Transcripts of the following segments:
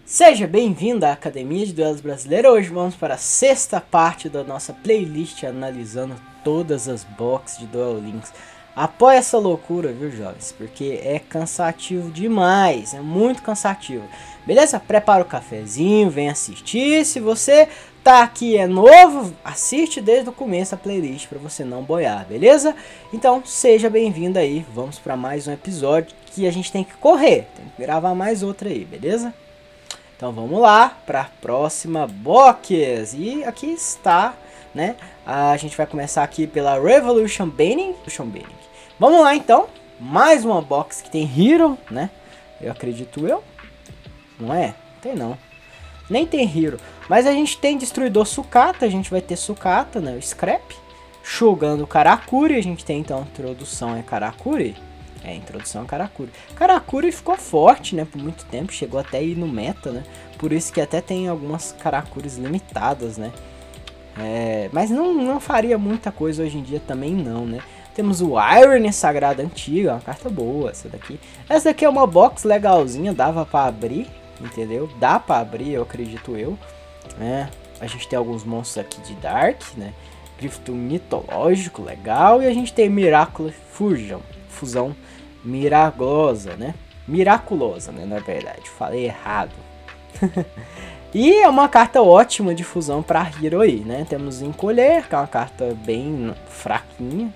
Seja bem-vindo à Academia de Duelos Brasileira. Hoje vamos para a sexta parte da nossa playlist analisando todas as boxes de Duel Links. Apoie essa loucura, viu, jovens? Porque é cansativo demais, é muito cansativo. Beleza? Prepara o cafezinho, vem assistir. Se você tá aqui é novo, assiste desde o começo a playlist para você não boiar, beleza? Então seja bem-vindo aí. Vamos para mais um episódio que a gente tem que correr, tem que gravar mais outra aí, beleza? Então vamos lá para a próxima box. E aqui está, né? A gente vai começar aqui pela Revolution Banning. Vamos lá então. Mais uma box que tem Hero, né? Eu acredito eu. Não é? Tem não. Nem tem Hero. Mas a gente tem Destruidor Sucata. A gente vai ter Sucata, né? O Scrap. Shogun Karakuri. A gente tem então a introdução é Karakuri. É, introdução a Karakuri. Karakuri ficou forte, né, por muito tempo, chegou até ir no meta, né, por isso que até tem algumas Karakuris limitadas, né, mas não faria muita coisa hoje em dia também não, né. Temos o Irony Sagrada Antiga, uma carta boa essa daqui. Essa daqui é uma box legalzinha, dava pra abrir, entendeu, dá pra abrir, eu acredito eu, né. A gente tem alguns monstros aqui de Dark, né, Grifto Mitológico, legal, e a gente tem Miraculous Fusão Miraculosa, né? Miraculosa, né? Na verdade, falei errado. E é uma carta ótima de fusão para Hero aí, né? Temos Encolher, que é uma carta bem fraquinha.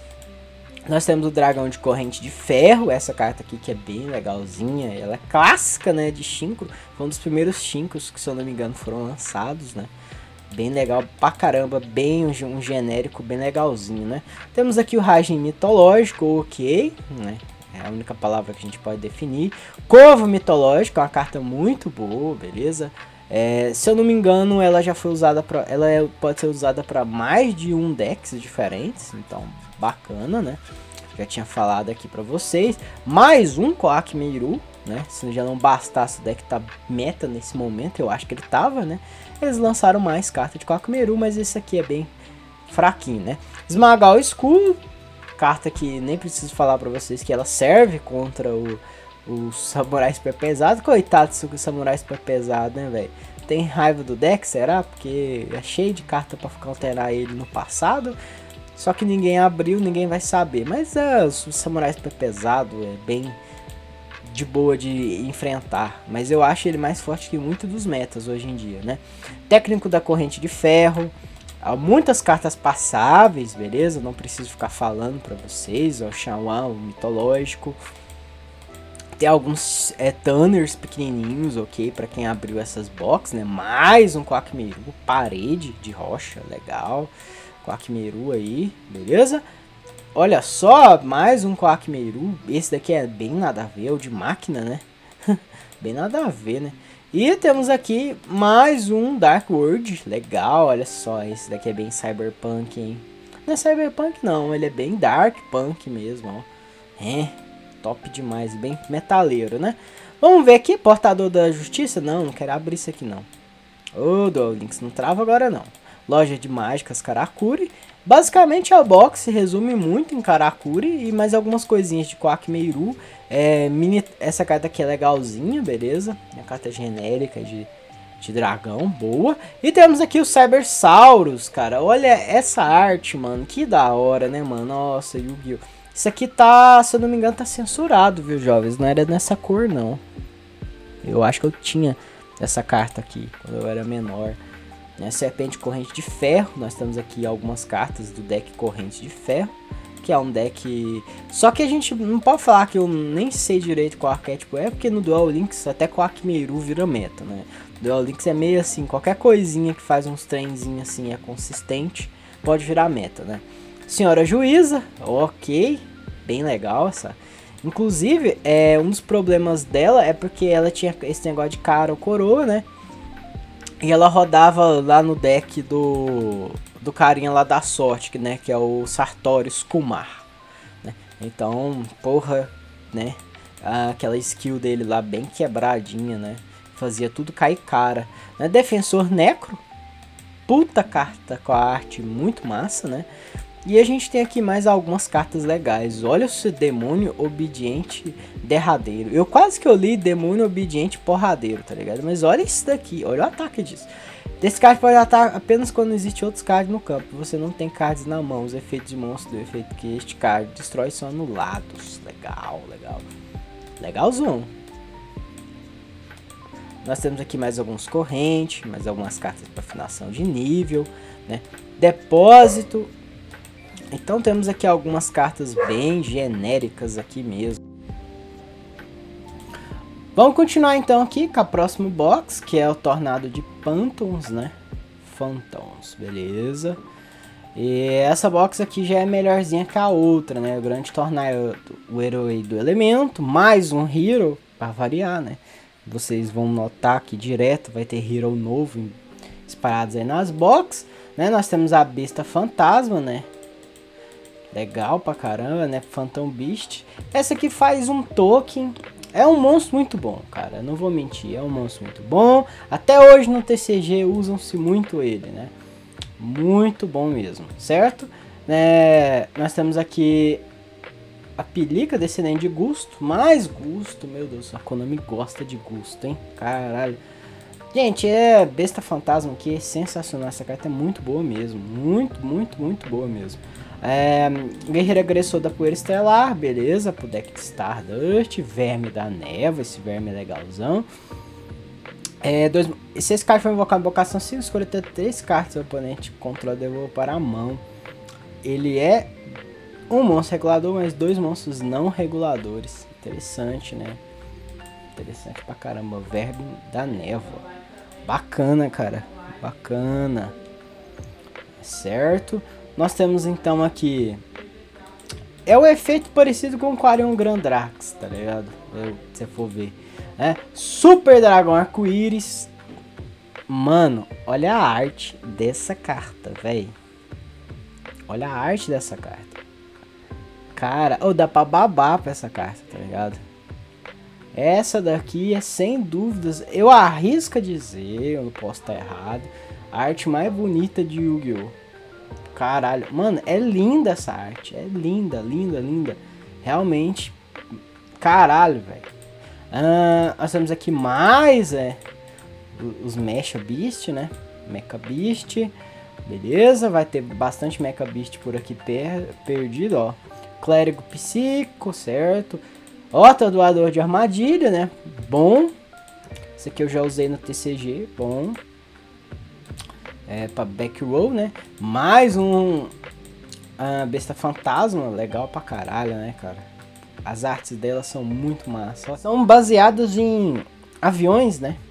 Nós temos o Dragão de Corrente de Ferro, essa carta aqui que é bem legalzinha. Ela é clássica, né? De Shinkro. Foi um dos primeiros Shinkros que, se eu não me engano, foram lançados, né? Bem legal pra caramba, bem um genérico bem legalzinho, né? Temos aqui o Raijin Mitológico, ok, né? É a única palavra que a gente pode definir. Corvo Mitológico, é uma carta muito boa, beleza? Se eu não me engano, ela já foi usada para, pode ser usada para mais de um decks diferentes, então bacana, né? Já tinha falado aqui para vocês. Mais um Koaki Meiru, né? Se já não bastasse o deck tá meta nesse momento, eu acho que ele tava, né? Eles lançaram mais carta de Koaki Meiru, mas esse aqui é bem fraquinho, né? Esmagar o Escudo, carta que nem preciso falar para vocês que ela serve contra o Samurai Super Pesado. Coitado do Samurai Super Pesado, né, velho? Tem raiva do deck, será? Porque é cheio de carta para counterar ele no passado. Só que ninguém abriu, ninguém vai saber. Mas o Samurai Super Pesado é bem de boa de enfrentar. Mas eu acho ele mais forte que muito dos metas hoje em dia, né? Técnico da Corrente de Ferro. Há muitas cartas passáveis, beleza? Não preciso ficar falando para vocês. O Shawan, o Mitológico. Tem alguns Tanners pequenininhos, ok? Para quem abriu essas boxes, né? Mais um Koaki Meiru. Parede de rocha, legal. Koaki Meiru aí, beleza? Olha só, mais um Koaki Meiru. Esse daqui é bem nada a ver, é o de máquina, né? Bem nada a ver, né? E temos aqui mais um Dark World. Legal, olha só. Esse daqui é bem cyberpunk, hein? Não é cyberpunk não, ele é bem dark punk mesmo, ó. Top demais, bem metaleiro, né? Vamos ver aqui, Portador da Justiça. Não quero abrir isso aqui não. Ô, Duel Links, não trava agora não. Loja de Mágicas Karakuri. Basicamente a box se resume muito em Karakuri e mais algumas coisinhas de Koaki Meiru. Essa carta aqui é legalzinha, beleza? É uma carta genérica de dragão, boa. E temos aqui o Cybersaurus, cara. Olha essa arte, mano. Que da hora, né, mano? Nossa, Yu-Gi-Oh! Isso aqui tá, se eu não me engano, tá censurado, viu, jovens? Não era nessa cor, não. Eu acho que eu tinha essa carta aqui quando eu era menor. Serpente Corrente de Ferro, nós temos aqui algumas cartas do deck Corrente de Ferro, que é um deck... Só que a gente não pode falar que eu nem sei direito qual arquétipo é, porque no Duel Links até Koaki Meiru vira meta, né? Duel Links é meio assim, qualquer coisinha que faz uns trenzinhos assim é consistente, pode virar meta, né? Senhora Juíza, ok, bem legal essa... Inclusive, um dos problemas dela é porque ela tinha esse negócio de cara ou coroa, né? E ela rodava lá no deck do carinha lá da sorte, né? Que é o Sartorius Kumar, né? Então, porra, né? Aquela skill dele lá bem quebradinha, né? Fazia tudo cair cara, né? Defensor Necro. Puta carta com a arte muito massa, né? E a gente tem aqui mais algumas cartas legais. Olha esse Demônio Obediente Derradeiro. Eu quase que eu li Demônio Obediente Porradeiro, tá ligado? Mas olha isso daqui, olha o ataque disso. Esse card pode atacar apenas quando existe outros cards no campo. Você não tem cards na mão. Os efeitos de monstro do efeito que este card destrói são anulados. Legal, legal. Legalzão. Nós temos aqui mais alguns correntes, mais algumas cartas para afinação de nível, né? Depósito. Então temos aqui algumas cartas bem genéricas aqui mesmo. Vamos continuar então aqui com a próxima box, que é o Tornado de Phantoms, né? Phantoms, beleza. E essa box aqui já é melhorzinha que a outra, né? O Grande Tornado, o herói do elemento, mais um hero, para variar, né? Vocês vão notar que direto vai ter hero novo espalhados aí nas boxes, né? Nós temos a Besta Fantasma, né? Legal pra caramba, né? Phantom Beast. Essa aqui faz um token. É um monstro muito bom, cara. Não vou mentir. É um monstro muito bom. Até hoje no TCG usam-se muito ele, né? Muito bom mesmo, certo? Nós temos aqui a Pelica Descendente de Gusto. Mais Gusto. Meu Deus, a Konami gosta de Gusto, hein? Caralho. Gente, Besta Fantasma aqui é sensacional. Essa carta é muito boa mesmo. Muito, muito, muito boa mesmo. Guerreiro Agressor da Poeira Estelar, beleza, pro deck de Stardust. Verme da Névoa, esse verme é legalzão. Se esse card for invocado em invocação, se escolher ter 3 cartas, o oponente controla e devolve para a mão. Ele é um monstro regulador, mas 2 monstros não reguladores. Interessante, né? Interessante pra caramba. Verme da Névoa. Bacana, cara. Bacana. Certo? Nós temos então aqui... É o efeito parecido com o Quarion Grandrax, tá ligado? Se você for ver. Super Dragão Arco-Íris. Mano, olha a arte dessa carta, velho. Olha a arte dessa carta. Cara, dá pra babar pra essa carta, tá ligado? Essa daqui é sem dúvidas, eu arrisco a dizer, eu não posso estar errado, a arte mais bonita de Yu-Gi-Oh! Caralho, mano, é linda essa arte. É linda, linda, linda. Realmente, caralho, velho. Nós temos aqui mais os Mecha Beast, né? Mecha Beast. Beleza, vai ter bastante Mecha Beast por aqui perdido, ó. Clérigo Psíquico, certo? Doador de Armadilha, né? Bom. Esse aqui eu já usei no TCG, bom. Pra back roll, né? Mais um Besta Fantasma, legal pra caralho, né, cara? As artes dela são muito massas. São baseadas em aviões, né?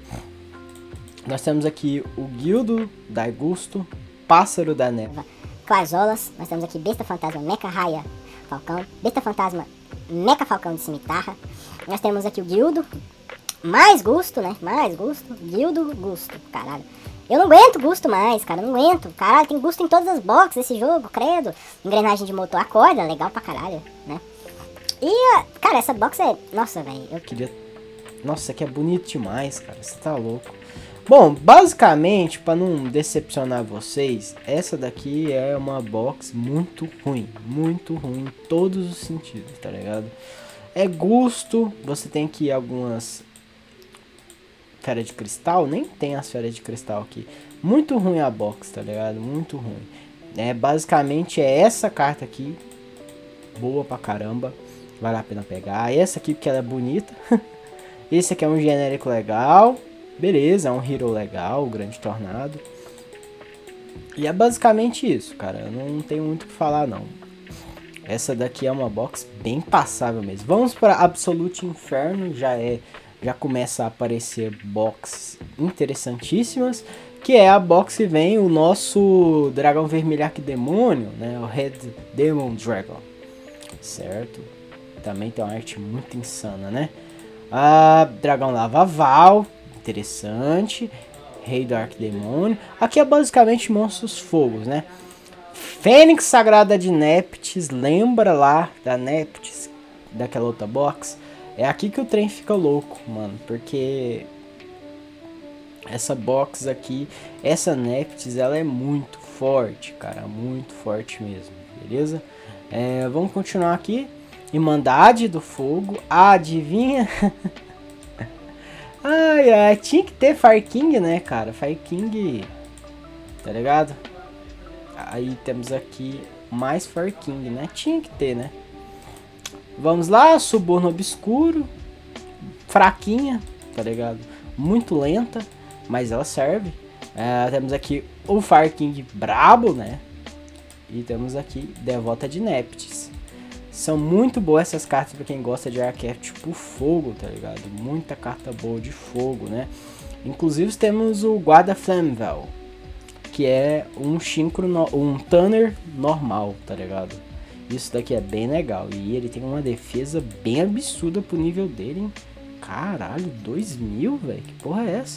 Nós temos aqui o Guildo da Augusto, Pássaro da Neva. Clazolas, nós temos aqui Besta Fantasma, Mecha Raia Falcão, Besta Fantasma, Mecha Falcão de Cimitarra. Nós temos aqui o Guildo, mais Gusto, né? Mais Gusto, Guildo, Gusto, caralho. Eu não aguento Gusto mais, cara, não aguento. Caralho, tem Gusto em todas as boxes desse jogo, credo. Engrenagem de motor, acorda, legal pra caralho, né? E, cara, essa box é... Nossa, velho, eu queria... Nossa, isso aqui é bonito demais, cara, você tá louco. Bom, basicamente, pra não decepcionar vocês, essa daqui é uma box muito ruim em todos os sentidos, tá ligado? É Gusto, você tem aqui algumas... Fera de Cristal, nem tem as Feras de Cristal aqui. Muito ruim a box, tá ligado? Muito ruim. Basicamente é essa carta aqui. Boa pra caramba. Vale a pena pegar. Essa aqui porque ela é bonita. Esse aqui é um genérico legal. Beleza, é um hero legal, o Grande Tornado. E é basicamente isso, cara. Eu não tenho muito o que falar, não. Essa daqui é uma box bem passável mesmo. Vamos para Absolute Inferno. Já começa a aparecer boxes interessantíssimas, que é a box que vem o nosso Dragão Vermelho Arquidemônio, né, o Red Demon Dragon, certo? Também tem uma arte muito insana, né? Dragão Lavaval, interessante. Rei do Arquidemônio. Aqui é basicamente monstros fogos, né? Fênix Sagrada de Neptis, lembra lá da Neptis, daquela outra box? É aqui que o trem fica louco, mano, porque essa box aqui, essa Neptis, ela é muito forte, cara, muito forte mesmo, beleza? Vamos continuar aqui. Irmandade do Fogo, adivinha? Ai, tinha que ter Fire King, né, cara? Fire King, tá ligado? Aí temos aqui mais Fire King, né? Tinha que ter, né? Vamos lá, Suborno Obscuro, fraquinha, tá ligado? Muito lenta, mas ela serve. Temos aqui o Fire King brabo, né? E temos aqui Devota de Neptes. São muito boas essas cartas pra quem gosta de arquétipo fogo, tá ligado? Muita carta boa de fogo, né? Inclusive temos o Guarda Flamvel, que é um Tanner normal, tá ligado? Isso daqui é bem legal. E ele tem uma defesa bem absurda pro nível dele, hein? Caralho, 2000, velho? Que porra é essa?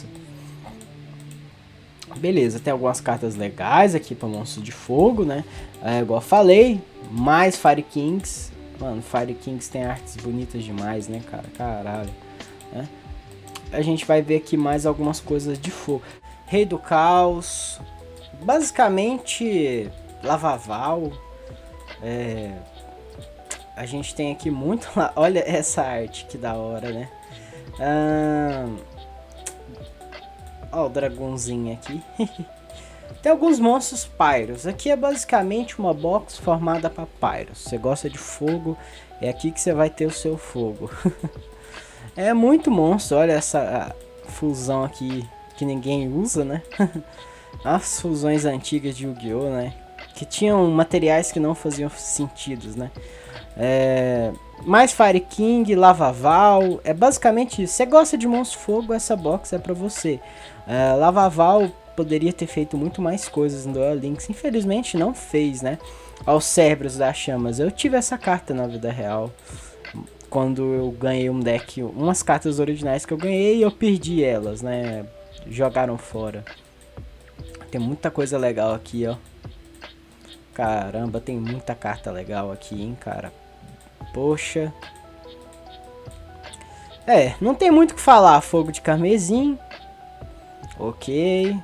Beleza, tem algumas cartas legais aqui pra monstros de fogo, né? Igual eu falei, mais Fire Kings. Mano, Fire Kings tem artes bonitas demais, né, cara? Caralho, né? A gente vai ver aqui mais algumas coisas de fogo. Rei do Caos. Basicamente, Lavaval. A gente tem aqui muito... Olha essa arte, que da hora, né? Ó, o dragãozinho aqui. Tem alguns monstros Pyros. Aqui é basicamente uma box formada para Pyros. Você gosta de fogo, é aqui que você vai ter o seu fogo. É muito monstro. Olha essa fusão aqui que ninguém usa, né? As fusões antigas de Yu-Gi-Oh, né? Que tinham materiais que não faziam sentido, né? Mais Fire King, Lavaval. É basicamente isso. Você gosta de monstro fogo, essa box é pra você. Lavaval poderia ter feito muito mais coisas no Duel Links. Infelizmente não fez, né? Aos Cérebros das Chamas. Eu tive essa carta na vida real. Quando eu ganhei um deck, umas cartas originais que eu ganhei, eu perdi elas, né? Jogaram fora. Tem muita coisa legal aqui, ó. Caramba, tem muita carta legal aqui, hein, cara. Poxa. Não tem muito o que falar. Fogo de Carmesim. Ok.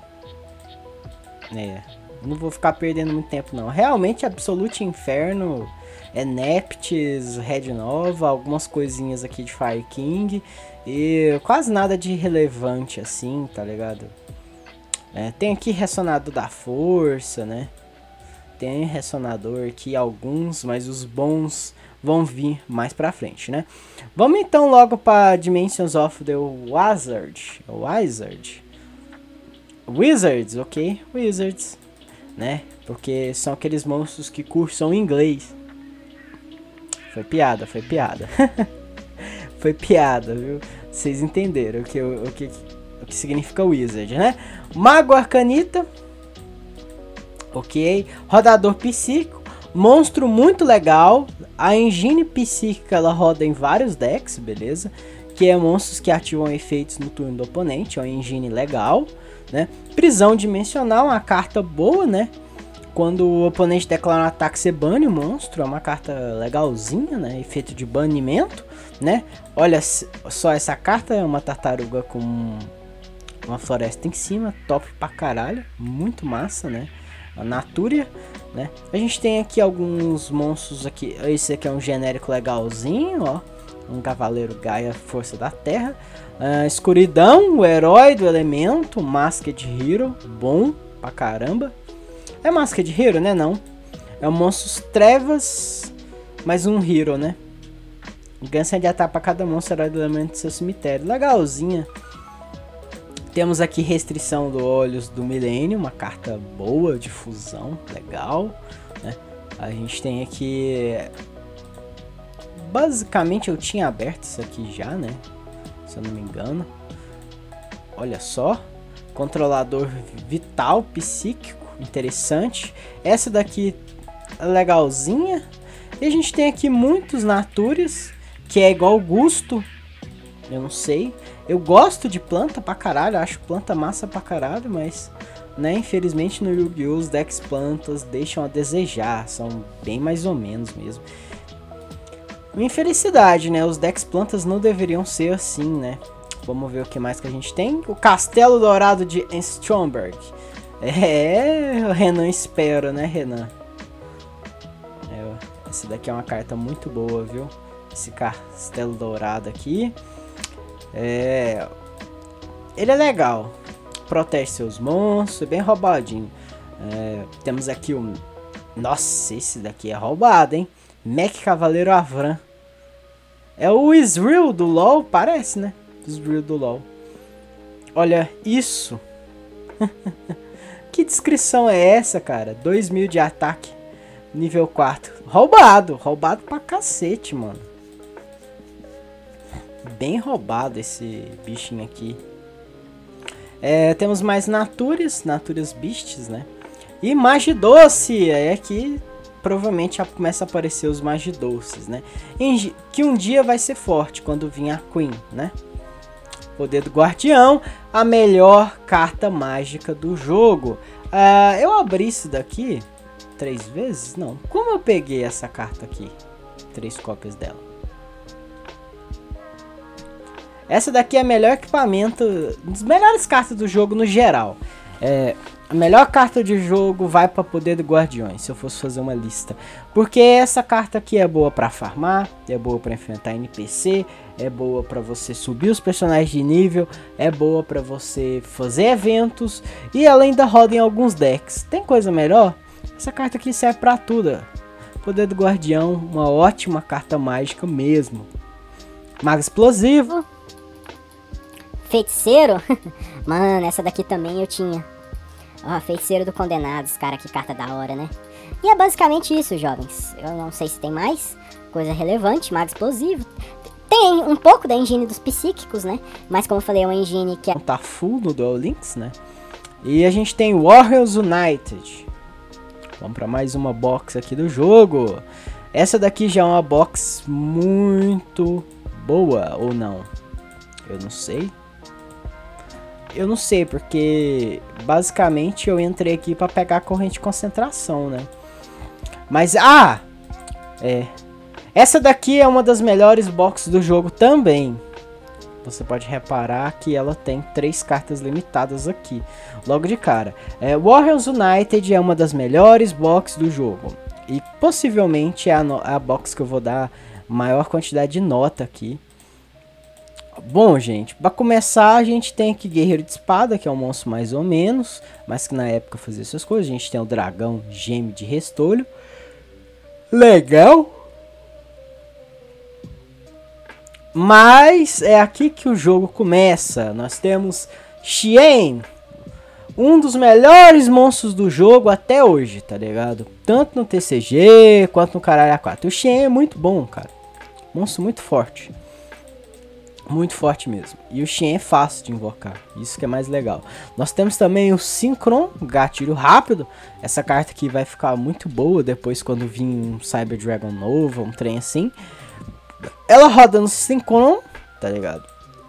Não vou ficar perdendo muito tempo, não. Realmente, Absolute Inferno, Neptes, Red Nova, algumas coisinhas aqui de Fire King. E quase nada de relevante, assim, tá ligado? Tem aqui Ressonador da Força, né? Tem ressonador aqui, alguns, mas os bons vão vir mais pra frente, né? Vamos então logo para Dimensions of the Wizards, ok? Wizards, né? Porque são aqueles monstros que cursam inglês. Foi piada. Foi piada, viu? Vocês entenderam o que significa Wizard, né? Mago Arcanita. Ok, rodador psíquico, monstro muito legal. A engine psíquica ela roda em vários decks, beleza? Que é monstros que ativam efeitos no turno do oponente, é uma engine legal, né? Prisão dimensional, uma carta boa, né? Quando o oponente declara um ataque, você bane o monstro, é uma carta legalzinha, né? Efeito de banimento, né? Olha só essa carta, é uma tartaruga com uma floresta em cima, top pra caralho, muito massa, né? A Natúria, né? A gente tem aqui alguns monstros aqui. Esse aqui é um genérico legalzinho, ó. Um Cavaleiro Gaia, Força da Terra. Escuridão, o herói do elemento. Masked Hero, bom pra caramba. É Masked Hero, né? Não. É um Monstros Trevas, mais um Hero, né? Ganha de ataque pra cada monstro herói do elemento do seu cemitério. Legalzinha. Temos aqui Restrição do Olhos do Milênio, uma carta boa de fusão, legal, né? A gente tem aqui... Basicamente eu tinha aberto isso aqui já, né? Se eu não me engano. Olha só. Controlador Vital Psíquico, interessante. Essa daqui é legalzinha. E a gente tem aqui muitos Natúrias, que é igual Gusto. Eu não sei. Eu gosto de planta pra caralho, acho planta massa pra caralho, mas, né, infelizmente no Yu-Gi-Oh! Os decks plantas deixam a desejar, são bem mais ou menos mesmo. Infelicidade, né, os decks plantas não deveriam ser assim, né. Vamos ver o que mais que a gente tem. O Castelo Dourado de Stromberg. É, o Renan espera, né, Renan? Essa daqui é uma carta muito boa, viu? Esse castelo dourado aqui. Ele é legal. Protege seus monstros, bem roubadinho. Temos aqui o... Nossa, esse daqui é roubado, hein? Mech Cavaleiro Avran. É o Ezreal do LoL, parece, né? Ezreal do LoL. Olha isso. Que descrição é essa, cara? 2000 de ataque. Nível 4. Roubado. Roubado pra cacete, mano. Bem roubado esse bichinho aqui. Temos mais Naturias. Naturias Beasts, né? E Magidoce. É aqui provavelmente já começa a aparecer os Magidoces, né? Que um dia vai ser forte quando vir a Queen, né? Poder do Guardião. A melhor carta mágica do jogo. Eu abri isso daqui 3 vezes? Não. Como eu peguei essa carta aqui? 3 cópias dela. Essa daqui é a melhor equipamento, uma das melhores cartas do jogo no geral. A melhor carta de jogo vai para Poder do Guardiões, se eu fosse fazer uma lista. Porque essa carta aqui é boa para farmar, é boa para enfrentar NPC, é boa para você subir os personagens de nível, é boa para você fazer eventos e ela ainda roda em alguns decks. Tem coisa melhor? Essa carta aqui serve para tudo. Poder do Guardião, uma ótima carta mágica mesmo. Mago Explosivo. Feiticeiro? Mano, essa daqui também eu tinha. Ó, Feiticeiro do Condenados, cara, que carta da hora, né? E é basicamente isso, jovens. Eu não sei se tem mais coisa relevante. Mago Explosivo. Tem um pouco da engine dos psíquicos, né? Mas como eu falei, é uma engine que tá full no Duel Links, né? E a gente tem Warriors United. Vamos para mais uma box aqui do jogo. Essa daqui já é uma box muito boa, ou não? Eu não sei. Eu não sei, porque basicamente eu entrei aqui para pegar a corrente de concentração, né? Mas, essa daqui é uma das melhores boxes do jogo também. Você pode reparar que ela tem 3 cartas limitadas aqui, logo de cara. Warriors United é uma das melhores boxes do jogo. E possivelmente é a box que eu vou dar maior quantidade de nota aqui. Bom, gente, para começar a gente tem aqui Guerreiro de Espada, que é um monstro mais ou menos, mas que na época fazia essas coisas. A gente tem o Dragão Gêmeo de Restolho. Legal. Mas é aqui que o jogo começa. Nós temos Xian, um dos melhores monstros do jogo até hoje, tá ligado? Tanto no TCG quanto no Caralho A4. O Xian é muito bom, cara. Monstro muito forte. Muito forte mesmo. E o Xian é fácil de invocar. Isso que é mais legal. Nós temos também o Synchron, gatilho rápido. Essa carta aqui vai ficar muito boa depois quando vir um Cyber Dragon novo, um trem assim. Ela roda no Synchron, tá ligado?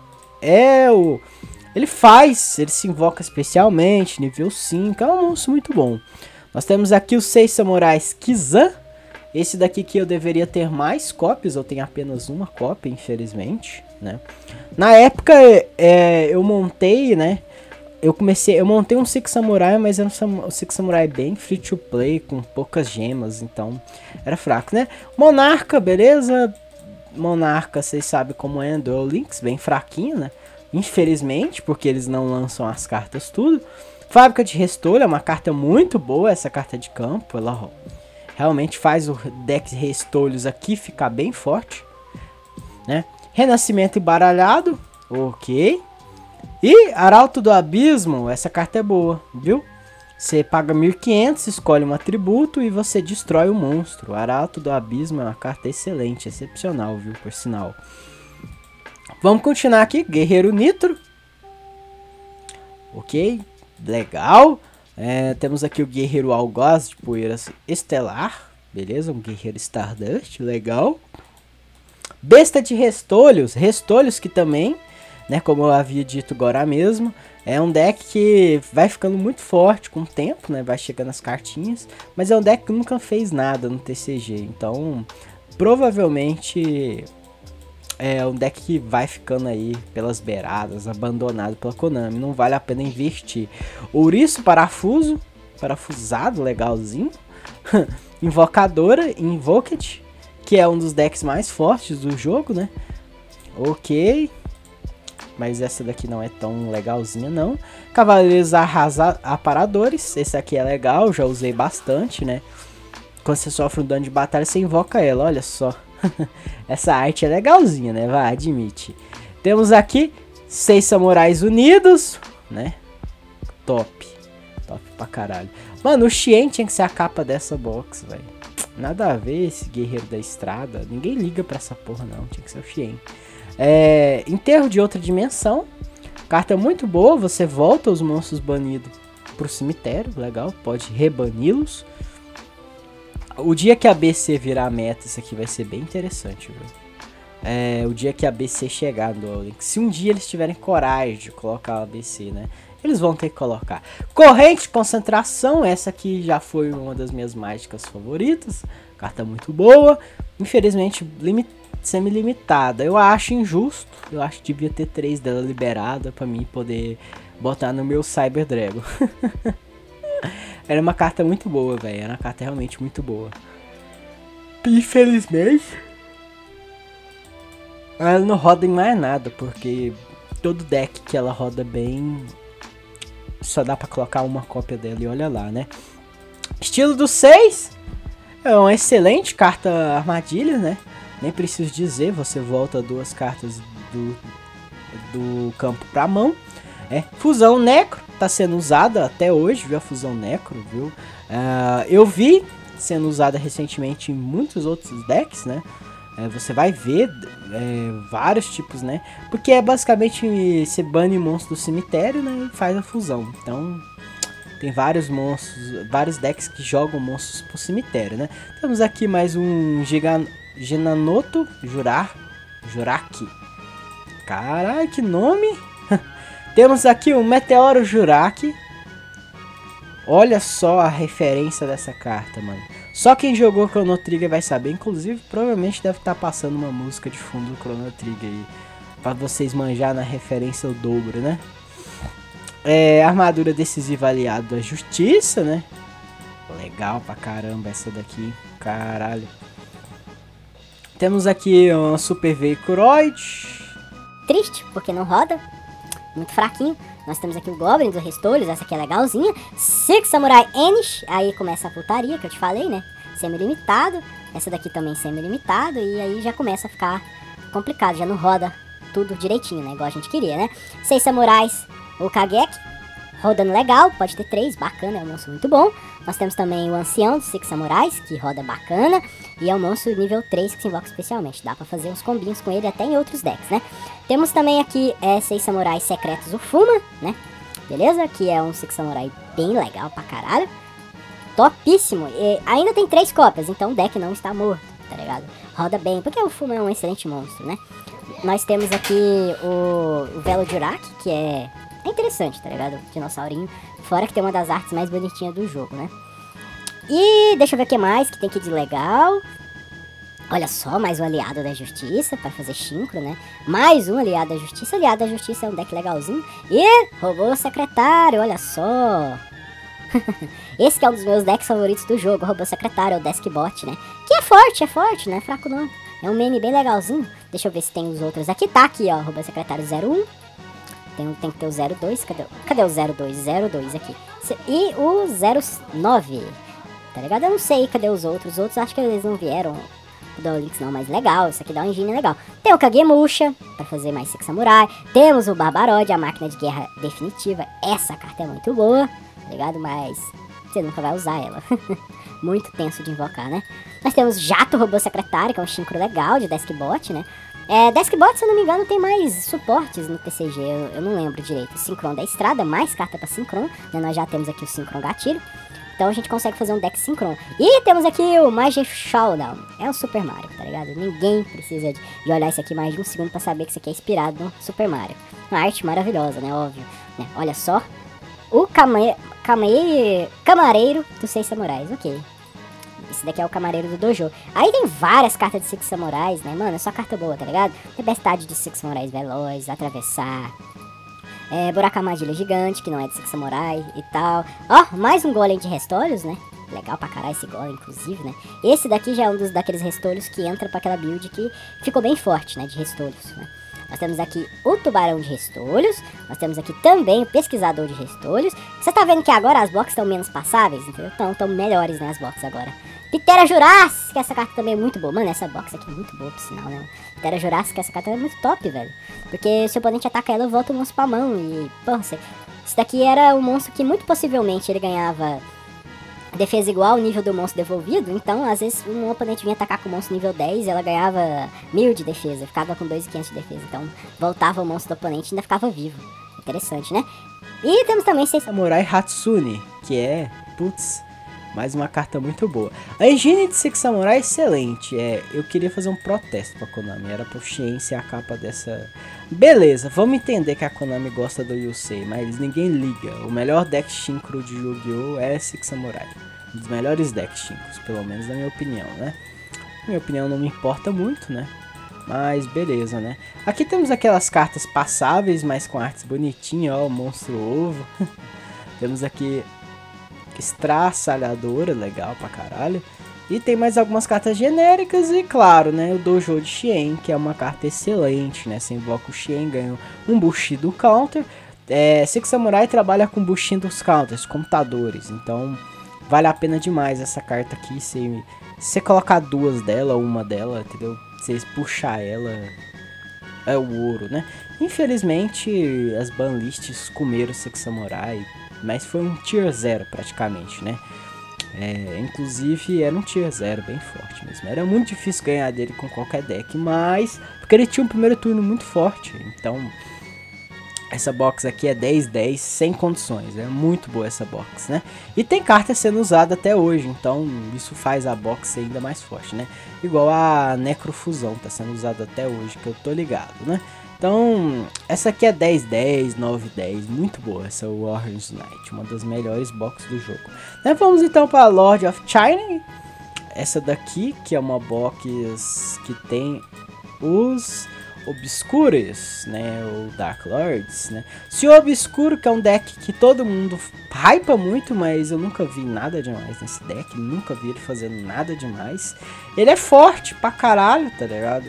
Ele se invoca especialmente, nível 5. É um monstro muito bom. Nós temos aqui os 6 Samurais Kizan. Esse daqui que eu deveria ter mais cópias, eu tenho apenas uma cópia, infelizmente, né? Na época eu montei, né? Eu montei um Six Samurai, mas era um Six Samurai bem free to play, com poucas gemas, então era fraco, né? Monarca, beleza? Monarca, vocês sabem como é, Duel Links, bem fraquinho, né? Infelizmente, porque eles não lançam as cartas tudo. Fábrica de Restolho é uma carta muito boa, essa carta de campo, ela realmente faz o deck de Restolhos aqui ficar bem forte, né? Renascimento Embaralhado, ok. E Arauto do Abismo, essa carta é boa, viu? Você paga 1.500, escolhe um atributo e você destrói o monstro. Arauto do Abismo é uma carta excelente, excepcional, viu? Por sinal. Vamos continuar aqui, Guerreiro Nitro. Ok, legal. Temos aqui o Guerreiro Algoz de Poeiras Estelar. Beleza, um Guerreiro Stardust, legal. Besta de Restolhos. Restolhos que também, né, como eu havia dito agora mesmo, é um deck que vai ficando muito forte com o tempo, né? Vai chegando as cartinhas. Mas é um deck que nunca fez nada no TCG. Então, provavelmente é um deck que vai ficando aí pelas beiradas, abandonado pela Konami. Não vale a pena investir. Ouriço Parafuso, parafusado, legalzinho. Invocadora, Invoked, que é um dos decks mais fortes do jogo, né? Ok. Mas essa daqui não é tão legalzinha, não. Cavaleiros Aparadores. Esse aqui é legal, já usei bastante, né? Quando você sofre um dano de batalha, você invoca ela, olha só. Essa arte é legalzinha, né? Vai, admite. Temos aqui 6 Samurais Unidos, né? Top. Top pra caralho. Mano, o Xien tinha que ser a capa dessa box, velho. Nada a ver esse Guerreiro da Estrada. Ninguém liga pra essa porra, não. Tinha que ser o Xien. Enterro de Outra Dimensão. Carta muito boa. Você volta os monstros banidos pro cemitério. Legal. Pode rebani-los. O dia que a BC virar meta, isso aqui vai ser bem interessante, viu? O dia que a BC chegar no Duel Links. Se um dia eles tiverem coragem de colocar a BC, né? Eles vão ter que colocar. Corrente de Concentração. Essa aqui já foi uma das minhas mágicas favoritas. Carta muito boa. Infelizmente, semi-limitada. Eu acho injusto. Eu acho que devia ter 3 dela liberada pra mim poder botar no meu Cyber Dragon. Era uma carta muito boa, velho. Era uma carta realmente muito boa. Infelizmente, ela não roda em mais nada, porque todo deck que ela roda bem, só dá pra colocar uma cópia dela e olha lá, né? Estilo do 6. É uma excelente carta armadilha, né? Nem preciso dizer, você volta 2 cartas do campo pra mão. Fusão Necro, tá sendo usada até hoje, viu? A Fusão Necro, viu? Eu vi sendo usada recentemente em muitos outros decks, né? Você vai ver vários tipos, né? Porque é basicamente você bane monstros do cemitério, né? E faz a fusão. Então tem vários monstros, vários decks que jogam monstros pro cemitério, né? Temos aqui mais um Ginanoto Juraki. Caralho, que nome! Temos aqui o Meteoro Juraki. Olha só a referência dessa carta, mano. Só quem jogou Chrono Trigger vai saber. Inclusive, provavelmente deve estar passando uma música de fundo do Chrono Trigger aí. Pra vocês manjar na referência o dobro, né? Armadura decisiva aliado da justiça, né? Legal pra caramba essa daqui. Caralho. Temos aqui uma Super Veikuroid. Triste, porque não roda. Muito fraquinho. Nós temos aqui o Goblin dos Restolhos, essa aqui é legalzinha. Six Samurai Enish, aí começa a putaria que eu te falei, né? Semi-limitado. Essa daqui também semi-limitado. E aí já começa a ficar complicado, já não roda tudo direitinho, né? Igual a gente queria, né? 6 Samurais, o Kageki, rodando legal, pode ter 3, bacana, é um monstro muito bom. Nós temos também o Ancião dos 6 Samurais, que roda bacana. E é um monstro nível 3 que se invoca especialmente. Dá pra fazer uns combinhos com ele até em outros decks, né? Temos também aqui 6 Samurais Secretos, o Fuma, né? Beleza? Que é um 6 Samurai bem legal pra caralho. Topíssimo. E ainda tem 3 cópias, então o deck não está morto, tá ligado? Roda bem, porque o Fuma é um excelente monstro, né? Nós temos aqui o Velo Juraki, que é interessante, tá ligado? Dinossaurinho. Fora que tem uma das artes mais bonitinhas do jogo, né? E deixa eu ver o que mais que tem aqui de legal. Olha só, mais um Aliado da Justiça para fazer Synchro, né? Mais um Aliado da Justiça. Aliado da Justiça é um deck legalzinho. E Robô Secretário, olha só. Esse que é um dos meus decks favoritos do jogo, Robô Secretário, é o Deskbot, né? Que é forte, não é fraco não. É um meme bem legalzinho. Deixa eu ver se tem os outros aqui. Tá aqui, ó, Robô Secretário 01. Tem que ter o 02. Cadê o 02? 02 aqui. E o 09. Tá ligado? Eu não sei cadê os outros. Os outros acho que eles não vieram do Duel Links não, mas legal. Isso aqui dá uma engine legal. Tem o Kagemusha, pra fazer mais 6 Samurai. Temos o Barbarod, a máquina de guerra definitiva. Essa carta é muito boa, tá ligado? Mas você nunca vai usar ela. Muito tenso de invocar, né? Nós temos Jato Robô Secretário, que é um Synchro legal de Deskbot, né? Deskbot, se eu não me engano, tem mais suportes no TCG, eu não lembro direito. Synchron da Estrada, mais carta pra Synchron, né? Nós já temos aqui o Synchron Gatilho. Então a gente consegue fazer um deck Synchron. E temos aqui o Magic Showdown. É o Super Mario, tá ligado? Ninguém precisa de olhar isso aqui mais de um segundo pra saber que isso aqui é inspirado no Super Mario. Uma arte maravilhosa, né? Óbvio. Né? Olha só. O Camareiro dos 6 Samurais. Ok. Esse daqui é o camareiro do dojo. Aí tem várias cartas de Six Samurais, né, mano? É só carta boa, tá ligado? Tempestade de Six Samurais Veloz, Atravessar. Buraco Armadilha Gigante, que não é de Six Samurai e tal. Ó, mais um golem de restolhos, né? Legal pra caralho esse golem, inclusive, né? Esse daqui já é um daqueles restolhos que entra pra aquela build que ficou bem forte, né? De restolhos, né? Nós temos aqui o Tubarão de Restolhos. Nós temos aqui também o Pesquisador de Restolhos. Você tá vendo que agora as boxes estão menos passáveis, entendeu? Estão melhores, né, as boxes agora. Ptera Jurássica, essa carta também é muito boa. Mano, essa box aqui é muito boa, por sinal, né? Ptera Jurássica, essa carta é muito top, velho. Porque se o oponente ataca ela, volta o monstro pra mão. E, porra, esse daqui era um monstro que muito possivelmente ele ganhava defesa igual ao nível do monstro devolvido. Então, às vezes, um oponente vinha atacar com o monstro nível 10 e ela ganhava 1000 de defesa. Ficava com 2.500 de defesa. Então, voltava o monstro do oponente e ainda ficava vivo. Interessante, né? E temos também Samurai Hatsune, que é, putz, mais uma carta muito boa. A engine de Six Samurai é excelente. Eu queria fazer um protesto pra Konami. Era pro Shen ser a capa dessa... Beleza, vamos entender que a Konami gosta do Yusei, mas ninguém liga. O melhor deck Shinkro de Yu-Gi-Oh! É Six Samurai. Um dos melhores decks Shinkros, pelo menos na minha opinião, né? Minha opinião não me importa muito, né? Mas beleza, né? Aqui temos aquelas cartas passáveis, mas com artes bonitinhas, ó, o Monstro Ovo. Temos aqui Estraçalhadora, legal pra caralho. E tem mais algumas cartas genéricas e, claro, né, o Dojo de Shen, que é uma carta excelente, né? Você invoca o Shen, ganha um Bushi do counter. Six Samurai trabalha com Bushi dos counters, computadores. Então, vale a pena demais essa carta aqui. Se você colocar duas dela, uma dela, entendeu? Se você puxar ela, é o ouro, né? Infelizmente, as banlists comeram Six Samurai, mas foi um tier 0 praticamente, né? Inclusive era um tier 0 bem forte mesmo. Era muito difícil ganhar dele com qualquer deck, mas porque ele tinha um primeiro turno muito forte. Então essa box aqui é 10-10 sem condições. É muito boa essa box, né? E tem carta sendo usada até hoje, então isso faz a box ser ainda mais forte, né? Igual a Necrofusão tá sendo usada até hoje, que eu tô ligado, né? Então, essa aqui é 10-10, 9-10, muito boa essa Warriors Knight, uma das melhores boxes do jogo. Vamos então para Lord of China, essa daqui que é uma box que tem os Obscures, né, ou Dark Lords, né. Senhor Obscuro, que é um deck que todo mundo hypa muito, mas eu nunca vi nada demais nesse deck, nunca vi ele fazendo nada demais. Ele é forte pra caralho, tá ligado?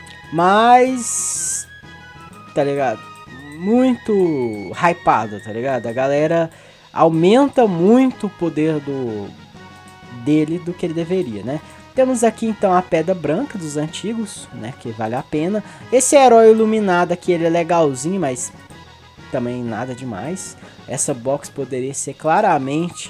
Mas... tá ligado? Muito hypado, tá ligado? A galera aumenta muito o poder dele do que ele deveria, né? Temos aqui então a Pedra Branca dos antigos, né? Que vale a pena. Esse herói iluminado aqui, ele é legalzinho, mas também nada demais. Essa box poderia ser claramente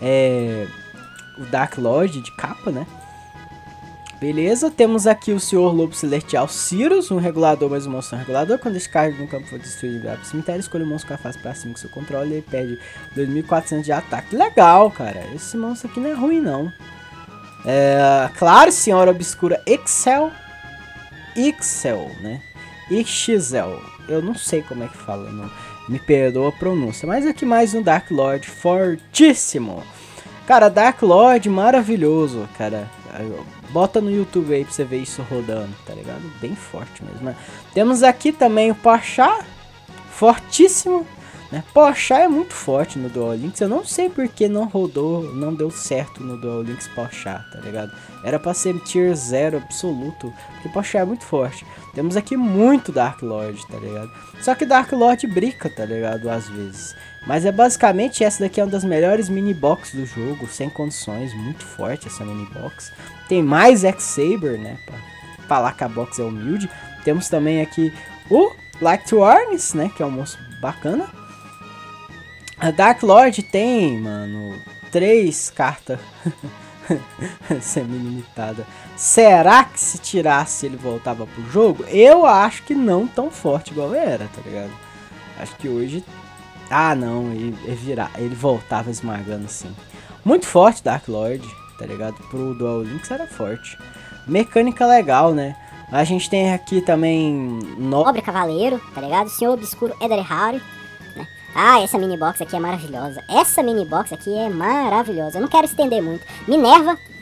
o Dark Lord de capa, né? Beleza, temos aqui o Senhor Lobo Celestial Cirrus, um regulador, mais um monstro regulador. Quando esse card no campo for destruído e pro cemitério, escolha o monstro com a face pra cima que seu controle e ele pede 2.400 de ataque. Legal, cara, esse monstro aqui não é ruim não. Claro, Senhora Obscura Ixel, né? Ixel, eu não sei como é que fala, não me perdoa a pronúncia. Mas aqui mais um Dark Lord fortíssimo. Cara, Dark Lord maravilhoso, cara. Bota no YouTube aí pra você ver isso rodando, tá ligado? Bem forte mesmo, né? Temos aqui também o Porchá, fortíssimo, né? Porchá é muito forte no Duel Links. Eu não sei porque não rodou, não deu certo no Duel Links Porchá, tá ligado? Era pra ser tier 0 absoluto, porque Porchá é muito forte. Temos aqui muito Dark Lord, tá ligado? Só que Dark Lord brinca, tá ligado? Às vezes. Mas é basicamente essa daqui é uma das melhores mini box do jogo, sem condições, muito forte essa mini box. Tem mais X-Saber, né, pra falar que a box é humilde. Temos também aqui o Like to Arnis, né, que é um monstro bacana. A Dark Lord tem, mano, 3 cartas semi-limitada. Será que se tirasse ele voltava pro jogo? Eu acho que não tão forte igual era, tá ligado? Acho que hoje... ah, não, ele voltava esmagando assim. Muito forte Dark Lord, tá ligado? Pro Duel Links era forte. Mecânica legal, né? A gente tem aqui também... Nobre Cavaleiro, tá ligado? Senhor Obscuro Ederhari, né? Ah, essa mini box aqui é maravilhosa. Essa mini box aqui é maravilhosa. Eu não quero estender muito. Minerva,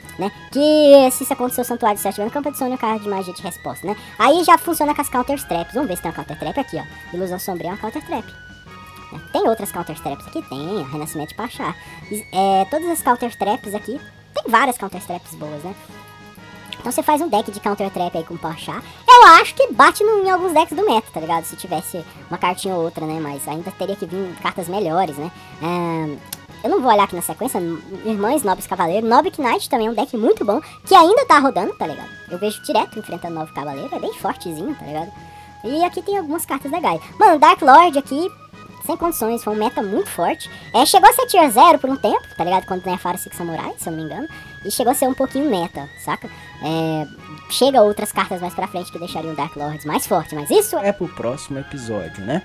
né? Que se isso acontecer o santuário se estiver no campo, adicione a carta de magia de resposta, né? Aí já funciona com as counter traps. Vamos ver se tem uma counter trap aqui, ó. Ilusão sombria é uma counter trap. Tem outras counter traps aqui? Tem, Renascimento de Pachá. Todas as counter traps aqui, tem várias counter traps boas, né? Então você faz um deck de counter trap aí com Pachá. Eu acho que bate em alguns decks do meta, tá ligado? Se tivesse uma cartinha ou outra, né? Mas ainda teria que vir cartas melhores, né? Eu não vou olhar aqui na sequência. Irmãs, Nobres Cavaleiro. Nobre Knight também é um deck muito bom, que ainda tá rodando, tá ligado? Eu vejo direto enfrentando Nobre Cavaleiro. É bem fortezinho, tá ligado? E aqui tem algumas cartas legais. Mano, Dark Lord aqui, sem condições, foi um meta muito forte. Chegou a ser tier 0 por um tempo, tá ligado? Quando nerfaram Six Samurai, se eu não me engano. E chegou a ser um pouquinho meta, saca? Chega outras cartas mais pra frente que deixariam Dark Lords mais forte, mas isso é pro próximo episódio, né?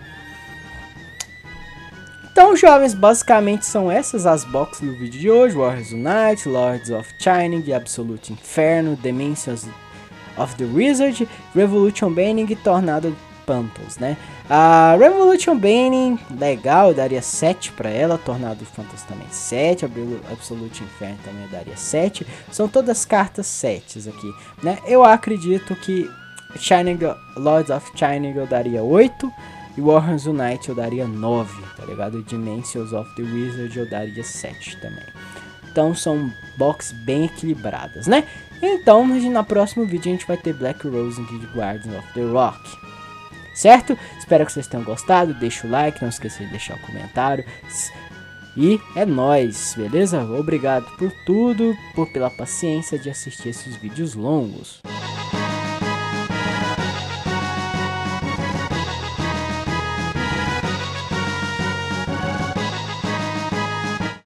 Então, jovens, basicamente são essas as boxes do vídeo de hoje. Warriors Unite, Lords of Shining, Absolute Inferno, Dimensions of the Wizard, Revolution Banning e Tornado Phantoms, né? A Revolution Banning, legal, eu daria 7 pra ela. Tornado Phantoms também 7. Absolute Inferno também eu daria 7. São todas cartas 7 aqui, né? Eu acredito que Shining, Lords of Shining eu daria 8. E Warriors Unite eu daria 9, tá ligado? Dimensions of the Wizard eu daria 7 também. Então são boxes bem equilibradas, né? Então, no próximo vídeo a gente vai ter Black Rose e Guardians of the Rock. Certo? Espero que vocês tenham gostado. Deixa o like, não esqueça de deixar o comentário. E é nóis, beleza? Obrigado por tudo, pela paciência de assistir esses vídeos longos.